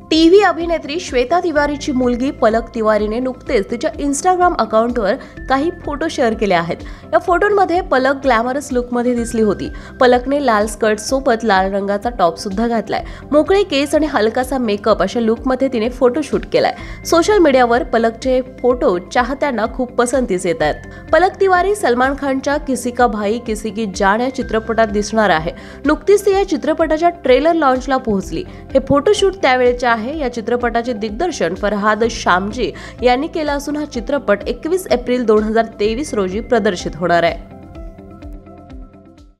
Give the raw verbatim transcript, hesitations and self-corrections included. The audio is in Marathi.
टीव्ही अभिनेत्री श्वेता तिवारीची मुलगी पलक तिवारीने नुकतेच तिच्या इंस्टाग्राम अकाउंटवर काही फोटो शेअर केले आहेत। या फोटोंमध्ये पलक ग्लॅमरस लुकमध्ये दिसली होती। पलकने लाल स्कर्ट सोबत लाल रंगाचा टॉप सुद्धा घातलाय। मोकळे केस आणि हलकासा मेकअप अशा लुकमध्ये तिने फोटोशूट केलाय। सोशल मीडियावर पलकचे फोटो चाहत्यांना खूप पसंतीस येत आहेत। पलक तिवारी सलमान खानच्या किसी का भाई किसी की जान या चित्रपटात दिसणार आहे। नुकतीच ती या चित्रपटाच्या ट्रेलर लॉन्चला पोहोचली। हे फोटोशूट त्यावेळेचे आहे। या चित्रपटाचे दिग्दर्शन फरहाद शामजी यांनी केलं असून हा चित्रपट एकवीस एप्रिल दोन हजार तेवीस रोजी प्रदर्शित होणार आहे।